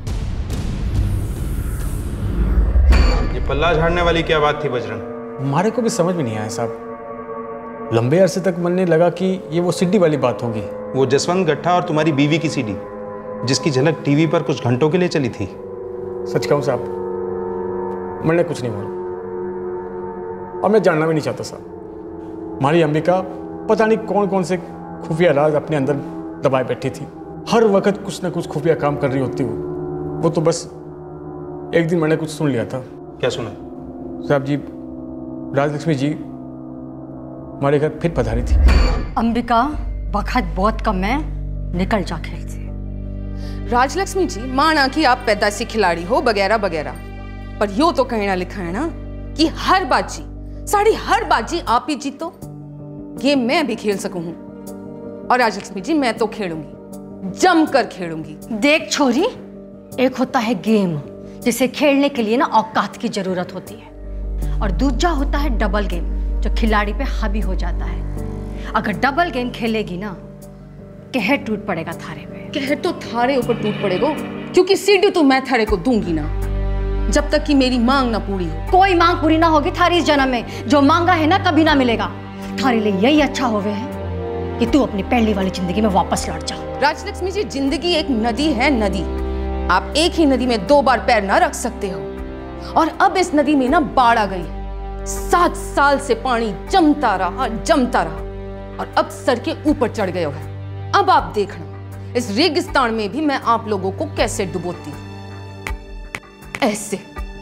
ये पल्ला झाड़ने वाली क्या बात थी बजरंग? हमारे को भी समझ में नहीं आया साहब। लंबे अरसे तक मन ने लगा कि ये वो सीडी वाली बात होगी। वो जसवंत गट्टा और तुम्हारी बीवी की सीडी, जिसकी झलक टीवी पर कुछ घंटों के लिए चली थी। सच कहूं साहब, मैंने कुछ नहीं बोला और मैं जानना भी नहीं चाहता साहब। हमारी अंबिका पता नहीं कौन कौन से खुफिया राज अपने अंदर दबाए बैठी थी, हर वक्त कुछ ना कुछ खुफिया काम कर रही होती वो तो बस एक दिन मैंने कुछ सुन लिया था। क्या सुना? साहब जी, राजलक्ष्मी जी हमारे घर फिर पधारी थी। अंबिका, वक्त बहुत कम है, निकल जा खेल से। राजलक्ष्मी जी, माना कि आप पैदाइशी खिलाड़ी हो वगैरह वगैरह, पर यो तो कहना लिखा है ना कि हर बाजी, साड़ी हर बाजी आप ही जीतो, गेम मैं भी खेल सकूं। और राजलक्ष्मी जी, मैं तो खेलूंगी, जमकर खेलूंगी। देख छोरी, एक होता है गेम जिसे खेलने के लिए ना औकात की जरूरत होती है, और दूसरा होता है डबल गेम जो खिलाड़ी पे हावी हो जाता है। अगर डबल गेम खेलेगी ना, कहर टूट पड़ेगा थारे पे। कहर तो थारे ऊपर टूट पड़ेगा, क्योंकि सीढ़ी तो मैं थारे को दूंगी ना, जब तक कि मेरी मांग ना पूरी हो। कोई मांग पूरी ना होगी थारी इस जन्म में, जो मांगा है ना कभी ना मिलेगा। थारे लिए यही अच्छा होवे है कि तू अपनी पहली वाली जिंदगी में वापस लौट जा। राजलक्ष्मी जी, जिंदगी एक नदी है, नदी। आप एक ही नदी में 2 बार पैर ना रख सकते हो, और अब इस नदी में ना बाढ़ आ गई। 7 साल से पानी जमता रहा, और अब सर के ऊपर चढ़ गया है। अब आप देखना इस रेगिस्तान में भी मैं आप लोगों को कैसे डुबोती हूं, ऐसे।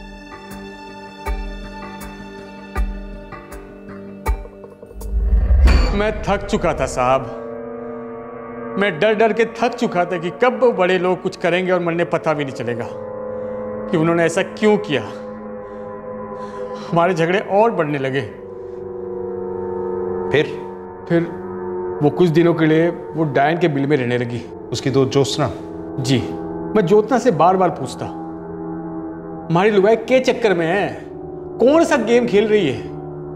मैं थक चुका था साहब, मैं डर डर के थक चुका था कि कब वो बड़े लोग कुछ करेंगे और मन पता भी नहीं चलेगा कि उन्होंने ऐसा क्यों किया। हमारे झगड़े और बढ़ने लगे। फिर वो कुछ दिनों के लिए वो डायन के बिल में रहने लगी। उसकी दोस्त ज्योत्सना? जी। मैं ज्योत्सना से बार बार पूछता, हमारी लुगाई के चक्कर में है, कौन सा गेम खेल रही है,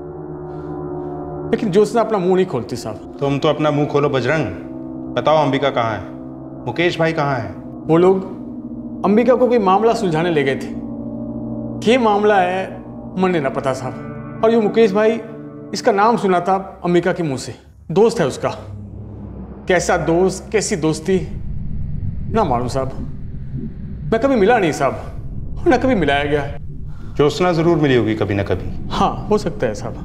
लेकिन ज्योत्सना अपना मुंह नहीं खोलती साहब। तुम तो अपना मुंह खोलो बजरंग। बताओ अंबिका कहाँ है, मुकेश भाई कहाँ है? वो लोग अंबिका को कोई मामला सुलझाने ले गए थे। क्या मामला है मन ने ना पता साहब। और ये मुकेश भाई, इसका नाम सुना था अंबिका के मुंह से, दोस्त है उसका। कैसा दोस्त, कैसी दोस्ती ना मालूम साहब। मैं कभी मिला नहीं साहब, और ना कभी मिलाया गया। ज्योत्सना जरूर मिली होगी कभी ना कभी। हाँ हो सकता है साहब,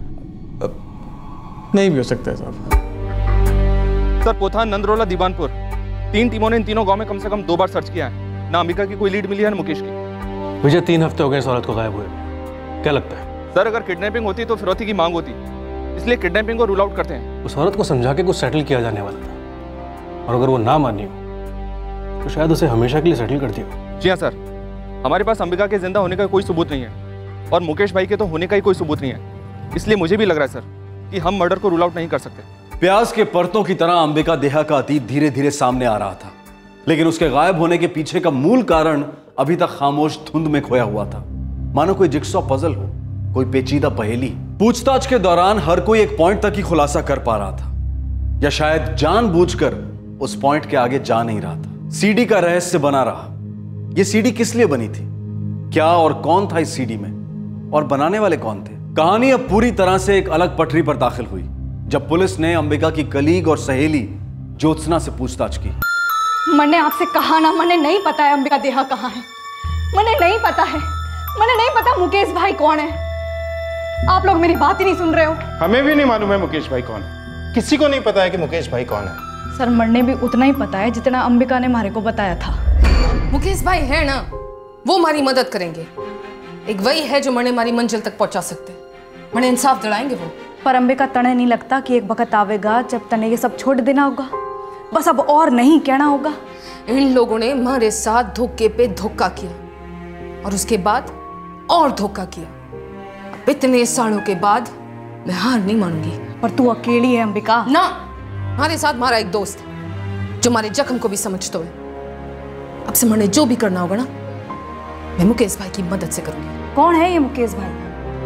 नहीं भी हो सकता है साहब। सर पोथा, नंदरोला, दीवानपुर, 3 टीमों ने इन तीनों गांव में कम से कम 2 बार सर्च किया है। ना अंबिका की कोई लीड मिली है ना मुकेश की। मुझे 3 हफ्ते हो गए इस औरत को गायब हुए। क्या लगता है सर, अगर किडनैपिंग होती तो फिरौती की मांग होती, इसलिए किडनैपिंग को रूल आउट करते हैं। उस औरत को समझा के कुछ सेटल किया जाने वाला था, और अगर वो ना मानी हो तो शायद उसे हमेशा के लिए सेटल कर दिया। जी हाँ सर, हमारे पास अंबिका के जिंदा होने का कोई सबूत नहीं है, और मुकेश भाई के तो होने का ही कोई सबूत नहीं है। इसलिए मुझे भी लग रहा है सर कि हम मर्डर को रूल आउट नहीं कर सकते। प्याज के परतों की तरह अंबिका देहा का अतीत धीरे धीरे सामने आ रहा था, लेकिन उसके गायब होने के पीछे का मूल कारण अभी तक खामोश धुंध में खोया हुआ था, मानो कोई जिक्सॉ पजल हो, कोई पेचीदा पहेली। पूछताछ के दौरान हर कोई एक पॉइंट तक ही खुलासा कर पा रहा था, या शायद जानबूझकर उस पॉइंट के आगे जा नहीं रहा था। सीडी का रहस्य बना रहा। यह सीडी किस लिए बनी थी, क्या और कौन था इस सीडी में, और बनाने वाले कौन थे। कहानी अब पूरी तरह से एक अलग पटरी पर दाखिल हुई जब पुलिस ने अंबिका की कलीग और सहेली ज्योत्सना से पूछताछ की। मैंने आपसे कहा ना, मैंने नहीं पता है अंबिका देहा कहाँ है। मैंने नहीं पता है, मैंने नहीं पता मुकेश भाई कौन है। आप लोग मेरी बात ही नहीं सुन रहे हो। हमें भी नहीं मालूम है मुकेश भाई कौन है, किसी को नहीं पता है कि मुकेश भाई कौन है। सर मरने भी उतना ही पता है जितना अंबिका ने हमारे को बताया था। मुकेश भाई है ना, वो हमारी मदद करेंगे। एक वही है जो मने हमारी मंजिल तक पहुंचा सकते, मने इंसाफ दिलाएंगे वो। पर अंबिका तने नहीं लगता कि एक वक्त आवेगा जब तने ये सब छोड़ देना होगा, बस अब और नहीं कहना होगा। इन लोगों ने हमारे साथ धोखे पे धोखा किया, और उसके बाद और धोखा किया। अब इतने सालों के बाद मैं हार नहीं मानूंगी। पर तू अकेली है अंबिका ना, हमारे साथ हमारा एक दोस्त है जो हमारे जख्म को भी समझता है। अब से मैंने जो भी करना होगा ना, मैं मुकेश भाई की मदद से करूंगी। कौन है ये मुकेश भाई?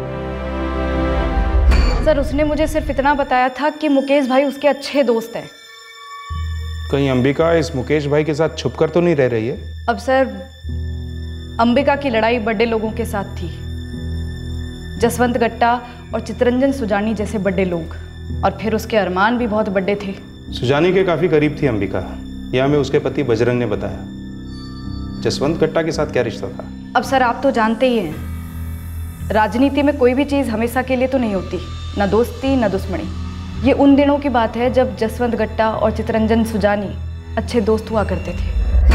सर उसने मुझे सिर्फ इतना बताया था कि मुकेश भाई उसके अच्छे दोस्त हैं। कहीं अंबिका इस मुकेश भाई के साथ छुपकर तो नहीं रह रही है? अब सर अंबिका की लड़ाई बड़े लोगों के साथ थी, जसवंत गट्टा और चितरंजन सुजानी जैसे बड़े लोग, और फिर उसके अरमान भी बहुत बड़े थे। सुजानी के काफी करीब थी अंबिका, यह हमें उसके पति बजरंग ने बताया। जसवंत गट्टा के साथ क्या रिश्ता था? अब सर आप तो जानते ही हैं, राजनीति में कोई भी चीज़ हमेशा के लिए तो नहीं होती, ना दोस्ती ना दुश्मनी। ये उन दिनों की बात है जब जसवंत गट्टा और चितरंजन सुजानी अच्छे दोस्त हुआ करते थे।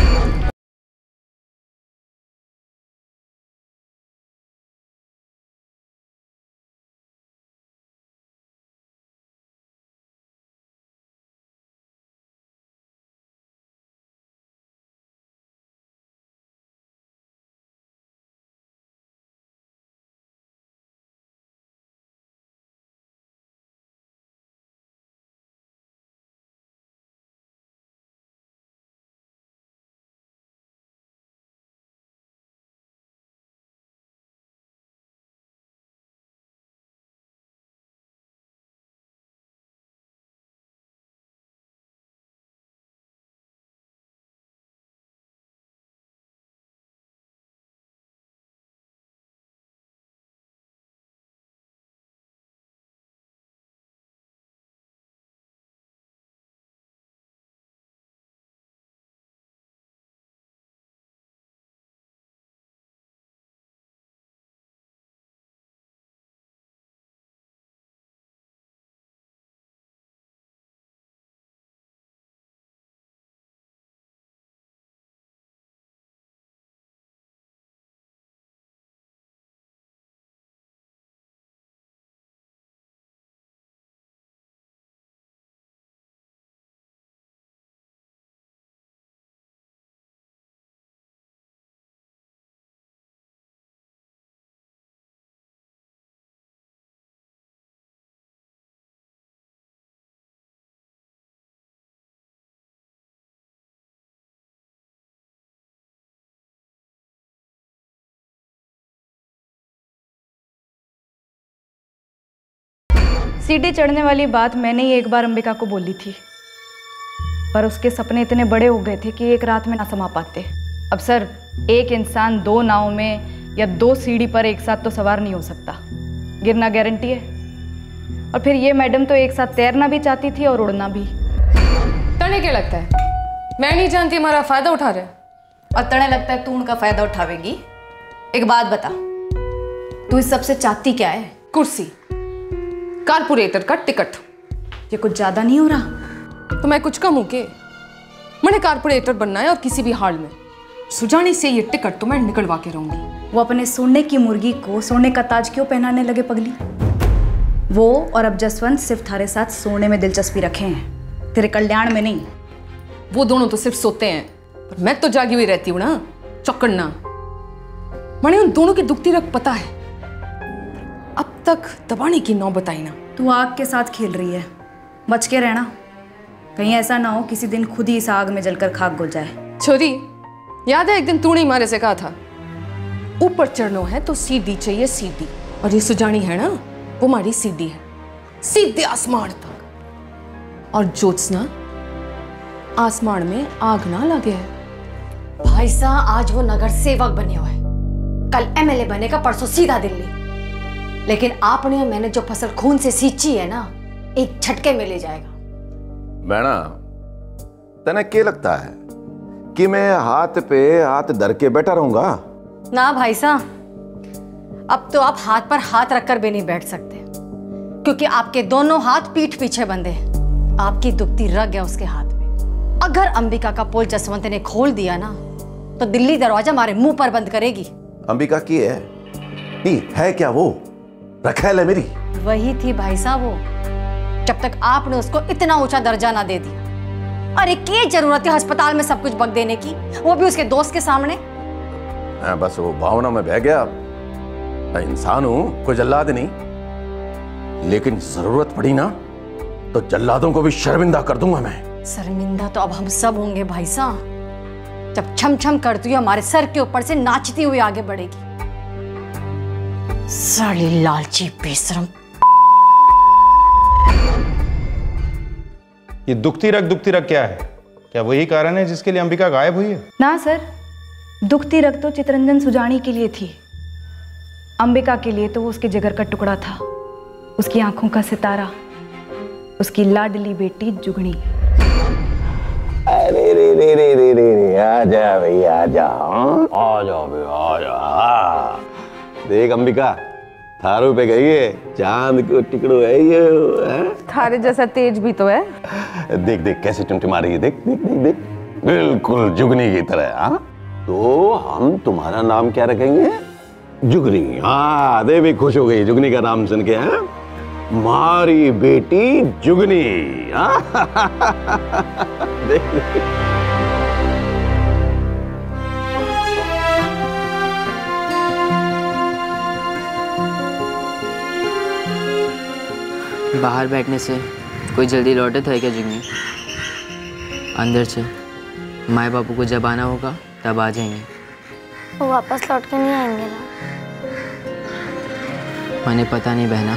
सीढ़ी चढ़ने वाली बात मैंने ही एक बार अंबिका को बोली थी, पर उसके सपने इतने बड़े हो गए थे कि एक रात में ना समा पाते। अब सर एक इंसान 2 नाव में या 2 सीढ़ी पर एक साथ तो सवार नहीं हो सकता, गिरना गारंटी है। और फिर ये मैडम तो एक साथ तैरना भी चाहती थी और उड़ना भी। तने क्या लगता है मैं नहीं जानती हमारा फायदा उठा रहे? और तने लगता है तू उनका फायदा उठावेगी? एक बात बता, तू इस सबसे चाहती क्या है? कुर्सी, कारपोरेटर का टिकट। ये कुछ ज्यादा नहीं हो रहा? तो मैं कुछ कम हूं के? मैंने कारपोरेटर बनना है और किसी भी हाल में सुजानी से ये टिकट तो मैं निकलवा के रहूंगी। वो अपने सोने की मुर्गी को सोने का ताज क्यों पहनाने लगे पगली? वो और अब जसवंत सिर्फ थारे साथ सोने में दिलचस्पी रखे हैं, तेरे कल्याण में नहीं। वो दोनों तो सिर्फ सोते हैं, पर मैं तो जागी हुई रहती हूँ ना, चौकन्ना। मैंने उन दोनों की दुखती रग पता है, अब तक दबाने की नौबत आई ना। तू आग के साथ खेल रही है, बच के रहना, कहीं ऐसा ना हो किसी दिन खुद ही इस आग में जलकर खाक हो जाए। छोरी, याद है एक दिन तूने मारे से कहा था ऊपर चढ़ना है तो सीढ़ी चाहिए, सीढ़ी। और ये सुजानी है ना, वो हमारी सीढ़ी है, सीधे आसमान तक। और ज्योत्सना आसमान में आग ना लगे है। भाई साहब आज वो नगर सेवक बने हुए, कल एमएलए बनेगा, परसों सीधा दिल्ली। लेकिन आपने और मैंने जो फसल खून से सींची है ना, एक झटके में ले जाएगा। मैना, तने क्या लगता है कि मैं हाथ पे हाथ धर के बैठा रहूंगा? ना भाई साहब, अब तो आप हाथ पर हाथ रखकर भी नहीं बैठ सकते, क्योंकि आपके दोनों हाथ पीठ पीछे बंधे हैं। आपकी दुखती रग है उसके हाथ में। अगर अंबिका का पोल जसवंत ने खोल दिया ना, तो दिल्ली दरवाजा हमारे मुंह पर बंद करेगी। अंबिका की है? नहीं है क्या वो? रखेल है मेरी? वही थी भाई साहब वो, जब तक आपने उसको इतना ऊंचा दर्जा ना दे दिया। अरे क्या जरूरत है अस्पताल में सब कुछ बक देने की, वो भी उसके दोस्त के सामने? मैं बस वो भावना में बह गया। मैं इंसान हूं, कोई जल्लाद नहीं, लेकिन जरूरत पड़ी ना तो जल्लादों को भी शर्मिंदा कर दूंगा मैं। शर्मिंदा तो अब हम सब होंगे भाई साहब, जब छम छम करती हुई हमारे सर के ऊपर से नाचती हुई आगे बढ़ेगी। साली लालची बेशरम। ये दुखती रग क्या है? क्या वही कारण है जिसके लिए अंबिका गायब हुई है? ना सर, दुखती रग तो चितरंजन सुजानी के लिए थी, अंबिका के लिए तो वो उसके जिगर का टुकड़ा था, उसकी आंखों का सितारा, उसकी लाडली बेटी जुगनी। अरे रे रे रे रे रे, आजा भैया आजा, आजा भैया आजा। देख अंबिका, थारू पे गई है, चांद को टिकड़ो है ये है? थारे जैसा तेज भी तो है। देख देख कैसे टिमटिमा रही है, देख देख देख देख, बिल्कुल जुगनी की तरह। हाँ तो हम तुम्हारा नाम क्या रखेंगे? जुगनी। हाँ दे भी खुश हो गई जुगनी का नाम सुन के। हाँ मारी बेटी जुगनी। देख देख। बाहर बैठने से कोई जल्दी लौटे था क्या जुगनी? अंदर से माए बापू को जब आना होगा तब आ जाएंगे। वो वापस लौट के नहीं आएंगे ना? मैंने पता नहीं बहना।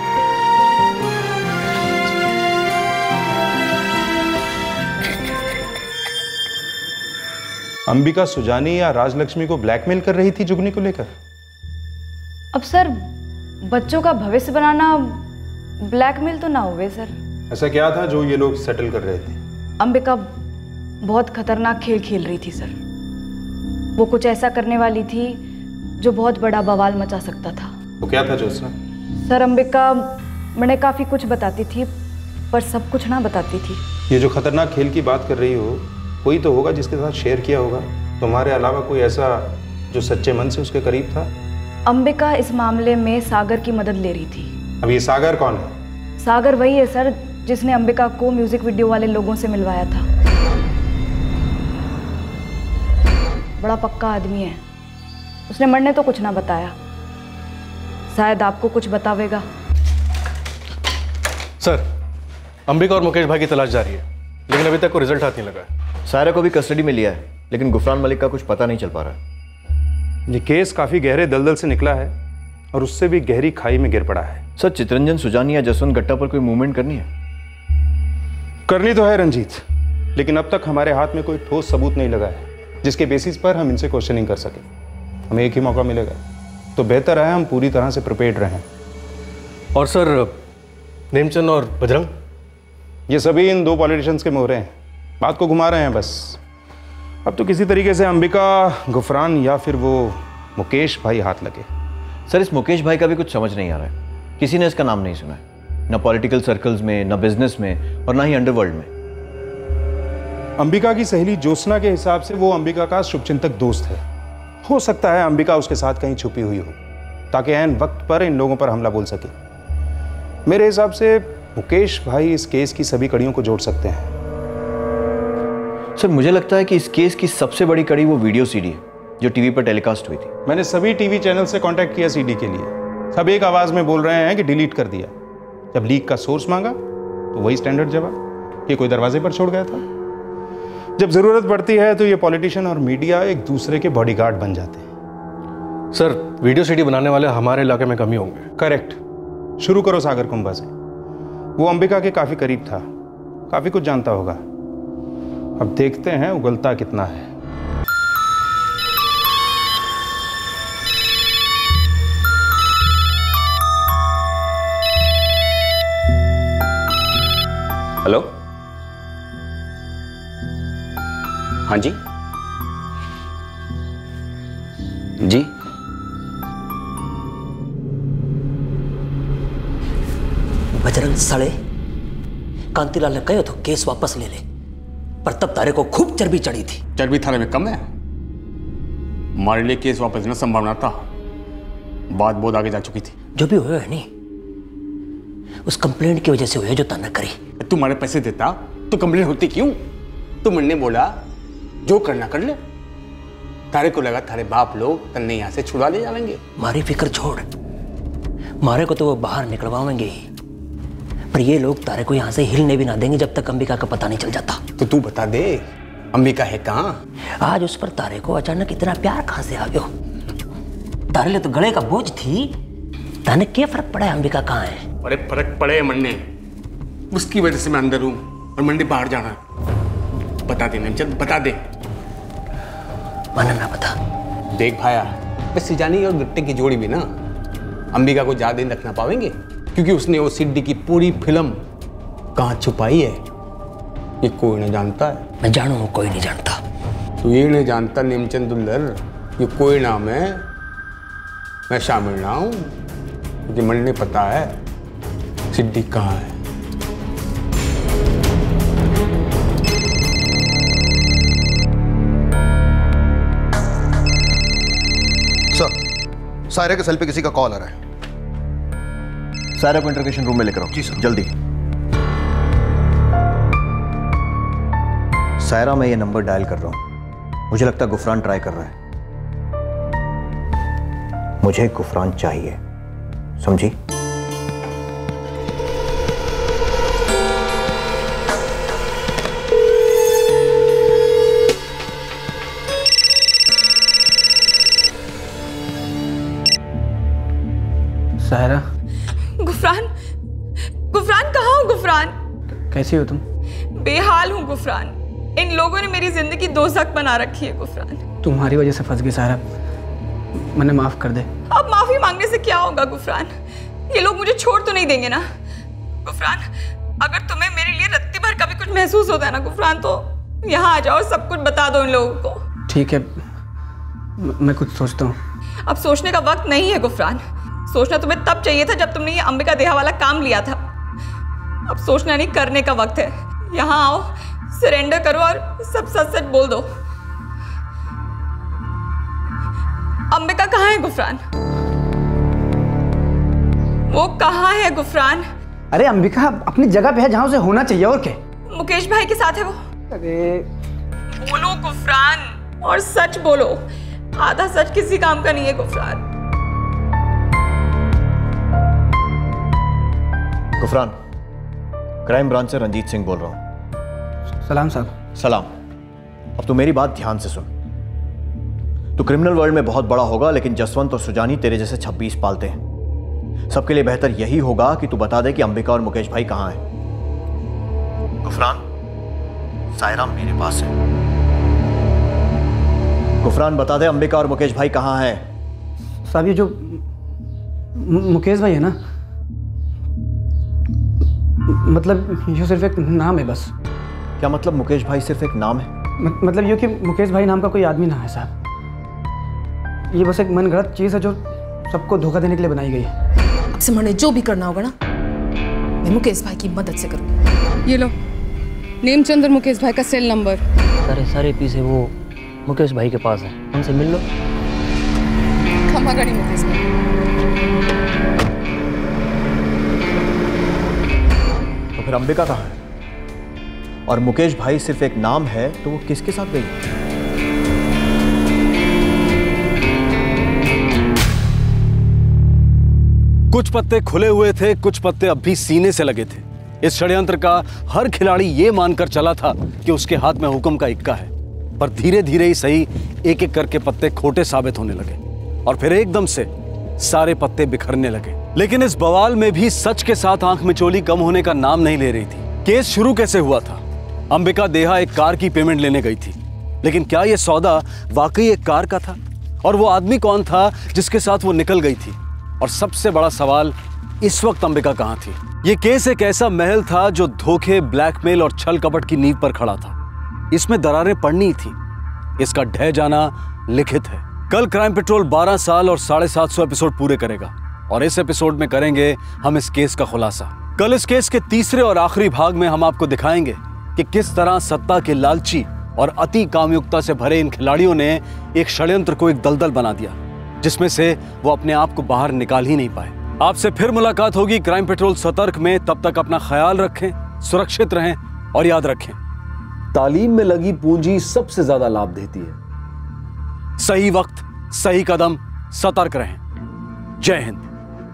अंबिका सुजानी या राजलक्ष्मी को ब्लैकमेल कर रही थी जुगनी को लेकर? अब सर, बच्चों का भविष्य बनाना ब्लैकमेल तो ना हुए सर। ऐसा क्या था जो ये लोग सेटल कर रहे थे? अंबिका बहुत खतरनाक खेल खेल रही थी सर। वो कुछ ऐसा करने वाली थी जो बहुत बड़ा बवाल मचा सकता था। वो क्या था ज्योत्सना? सर अंबिका मैंने काफी कुछ बताती थी, पर सब कुछ ना बताती थी। ये जो खतरनाक खेल की बात कर रही हो, कोई तो होगा जिसके साथ शेयर किया होगा, तुम्हारे अलावा कोई ऐसा जो सच्चे मन से उसके करीब था? अंबिका इस मामले में सागर की मदद ले रही थी। अब ये सागर कौन है? सागर वही है सर जिसने अंबिका को म्यूजिक वीडियो वाले लोगों से मिलवाया था। बड़ा पक्का आदमी है, उसने मरने तो कुछ ना बताया, शायद आपको कुछ बतावेगा। सर, अंबिका और मुकेश भाई की तलाश जारी है, लेकिन अभी तक कोई रिजल्ट हाथ नहीं लगा है। सायरा को भी कस्टडी में लिया है, लेकिन गुफरान मलिक का कुछ पता नहीं चल पा रहा। ये केस काफी गहरे दलदल से निकला है और उससे भी गहरी खाई में गिर पड़ा है। सर, चितरंजन सुजानी या जसवंत गट्टा पर कोई मूवमेंट करनी है? करनी तो है रंजीत, लेकिन अब तक हमारे हाथ में कोई ठोस सबूत नहीं लगा है जिसके बेसिस पर हम इनसे क्वेश्चनिंग कर सकें। हमें एक ही मौका मिलेगा, तो बेहतर है हम पूरी तरह से प्रिपेयर्ड रहें। और सर, नेमचंद और बजरंग? ये सभी इन दो पॉलिटिशियंस के मोहरे हैं। बात को घुमा रहे हैं बस। अब तो किसी तरीके से अंबिका, गुफरान या फिर वो मुकेश भाई हाथ लगे। सर इस मुकेश भाई का भी कुछ समझ नहीं आ रहा है। किसी ने इसका नाम नहीं सुना है, ना पॉलिटिकल सर्कल्स में, ना बिजनेस में, और ना ही अंडरवर्ल्ड में। अंबिका की सहेली ज्योत्सना के हिसाब से वो अंबिका का शुभचिंतक दोस्त है। हो सकता है अंबिका उसके साथ कहीं छुपी हुई हो, ताकि ऐन वक्त पर इन लोगों पर हमला बोल सके। मेरे हिसाब से मुकेश भाई इस केस की सभी कड़ियों को जोड़ सकते हैं। सर मुझे लगता है कि इस केस की सबसे बड़ी कड़ी वो वीडियो सीडी है जो टीवी पर टेलीकास्ट हुई थी। मैंने सभी टीवी चैनल से कांटेक्ट किया सीडी के लिए, सब एक आवाज में बोल रहे हैं कि डिलीट कर दिया। जब लीक का सोर्स मांगा तो वही स्टैंडर्ड जवाब कि कोई दरवाजे पर छोड़ गया था। जब जरूरत पड़ती है तो ये पॉलिटिशियन और मीडिया एक दूसरे के बॉडीगार्ड बन जाते हैं। सर वीडियो सीडी बनाने वाले हमारे इलाके में कम ही होंगे। करेक्ट। शुरू करो सागर कुंभा से। वो अंबिका के काफी करीब था, काफी कुछ जानता होगा। अब देखते हैं उगलता कितना है। हेलो, हाँ जी जी। बजरंग साले, कांतिलाल ने कहो तो केस वापस ले ले, पर तब तारे को खूब चर्बी चढ़ी थी। चर्बी थारे में कम है, हमारे लिए केस वापस लेना संभावना था। बात बहुत आगे जा चुकी थी। जो भी हुआ है नहीं, उस कंप्लेंट की वजह से हुआ जो ताना करी। तुम्हारे पैसे देता तो कंप्लेंट होती क्यों? तुमने बोला जो करना कर ले। तारे को लगा थारे बाप लोग तन्ने यहाँ से छुड़ा ले जाएंगे। मारी फिक्र छोड़, मारे को तो वो बाहर निकलवाएंगे ही, पर ये लोग तारे को यहाँ से हिलने भी ना देंगे जब तक अंबिका का पता नहीं चल जाता। तो तू बता दे अंबिका है कहाँ? आज उस पर तारे को अचानक इतना प्यार कहाँ से आ गया? तारे लिए तो गले का बोझ थी। ताने क्या फर्क पड़ा है अंबिका कहाँ है? बड़े फर्क पड़े मन्ने, उसकी वजह से मैं अंदर हूँ और मंडी बाहर जाना। बता दे नेमचंद, बता दे। माना ना बता। देख भाया, बस सिजानी और गिट्टे की जोड़ी भी ना अंबिका को ज्यादा दिन रख ना पाएंगे, क्योंकि उसने वो सिड्डी की पूरी फिल्म कहाँ छुपाई है ये कोई नहीं जानता है। मैं जानू, कोई नहीं जानता। तो ये नहीं जानता नेमचंद दुल्लर, ये कोई नाम है, मैं शामिल ना हूँ, क्योंकि मन ने पता है सिड्डी कहाँ है। सर, सायरा के सेल पे किसी का कॉल आ रहा है। सायरा को इंटरोगेशन रूम में लेकर आओ। जी सर। जल्दी। सायरा, मैं ये नंबर डायल कर रहा हूं, मुझे लगता है गुफरान ट्राई कर रहा है। मुझे गुफरान चाहिए, समझी? सायरा। गुफरान, गुफरान कहाँ हो गुफरान? कैसी हो तुम? बेहाल हूँ गुफरान, इन लोगों ने मेरी जिंदगी दोज़ख बना रखी है गुफरान। तुम्हारी वजह से फंस गई सायरा, मैंने माफ कर दे। अब माफी मांगने से क्या होगा गुफरान? ये लोग मुझे छोड़ तो नहीं देंगे ना गुफरान? अगर तुम्हें मेरे लिए रत्ती भर का भी कुछ महसूस होता है ना गुफरान, तो यहाँ आ जाओ, सब कुछ बता दो इन लोगों को। ठीक है, मैं कुछ सोचता हूँ। अब सोचने का वक्त नहीं है गुफरान। सोचना तुम्हें तब चाहिए था जब तुमने ये अंबिका देहा वाला काम लिया था। अब सोचना नहीं, करने का वक्त है। यहाँ आओ, सरेंडर करो और सब सच सच बोल दो। अंबिका कहाँ है गुफरान? वो कहाँ है गुफरान? अरे अंबिका अपनी जगह पे है जहां उसे होना चाहिए, और क्या? मुकेश भाई के साथ है वो। अरे बोलो गुफरान, और सच बोलो। आधा सच किसी काम का नहीं है गुफरान। गुफरान, क्राइम ब्रांच से रंजीत सिंह बोल रहा हूं। सलाम साहब। सलाम। अब तो मेरी बात ध्यान से सुन। तू क्रिमिनल वर्ल्ड में बहुत बड़ा होगा, लेकिन जसवंत और सुजानी तेरे जैसे 26 पालते हैं। सबके लिए बेहतर यही होगा कि तू बता दे कि अंबिका और मुकेश भाई कहां हैं। गुफरान, सायरा मेरे पास है। गुफरान बता दे अंबिका और मुकेश भाई कहां हैं। साहब ये जो मुकेश भाई है ना, मतलब ये सिर्फ एक नाम है बस। क्या मतलब मुकेश भाई सिर्फ एक नाम है? मतलब ये कि मुकेश भाई नाम का कोई आदमी ना है साहब। ये बस एक मनगढ़ंत चीज़ है जो सबको धोखा देने के लिए बनाई गई है। अब से मैंने जो भी करना होगा ना, मैं मुकेश भाई की मदद से करूँगी। ये लो, नेमचंद और मुकेश भाई का सेल नंबर। सारे पीसे वो मुकेश भाई के पास है, उनसे मिल लो। खम्मा गाड़ी मुकेश भाई। तो फिर अंबिका कहाँ है? और मुकेश भाई सिर्फ एक नाम है तो वो किसके साथ गई? कुछ पत्ते खुले हुए थे, कुछ पत्ते अब भी सीने से लगे थे। इस षड्यंत्र का हर खिलाड़ी ये मानकर चला था कि उसके हाथ में हुक्म का इक्का है, पर धीरे धीरे ही सही एक एक करके पत्ते खोटे साबित होने लगे और फिर एकदम से सारे पत्ते बिखरने लगे। लेकिन इस बवाल में भी सच के साथ आंख मिचोली कम होने का नाम नहीं ले रही थी। केस शुरू कैसे हुआ था? अंबिका देहा एक कार की पेमेंट लेने गई थी, लेकिन क्या यह सौदा वाकई एक कार का था? और वो आदमी कौन था जिसके साथ वो निकल गई थी? और सबसे बड़ा सवाल, इस वक्त अंबिका कहां थी? ये केस एक ऐसा महल था जो धोखे, ब्लैकमेल और छल कपट की नींव पर खड़ा था। इसमें दरारें पड़नी थी, इसका ढह जाना लिखित है। कल क्राइम पेट्रोल 12 साल और 750 एपिसोड पूरे करेगा और इस एपिसोड में करेंगे हम इस केस का खुलासा। कल इस केस के तीसरे और आखिरी भाग में हम आपको दिखाएंगे कि किस तरह सत्ता के लालची और अति कामयुक्ता से भरे इन खिलाड़ियों ने एक षड्यंत्र को एक दलदल बना दिया, जिसमें से वो अपने आप को बाहर निकाल ही नहीं पाए। आपसे फिर मुलाकात होगी क्राइम पेट्रोल सतर्क में। तब तक अपना ख्याल रखें, सुरक्षित रहें और याद रखें, तालीम में लगी पूंजी सबसे ज्यादा लाभ देती है। सही वक्त, सही कदम, सतर्क रहें। जय Hind.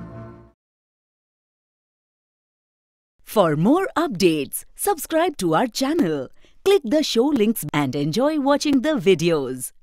For more updates, subscribe to our channel, click the show links and enjoy watching the videos.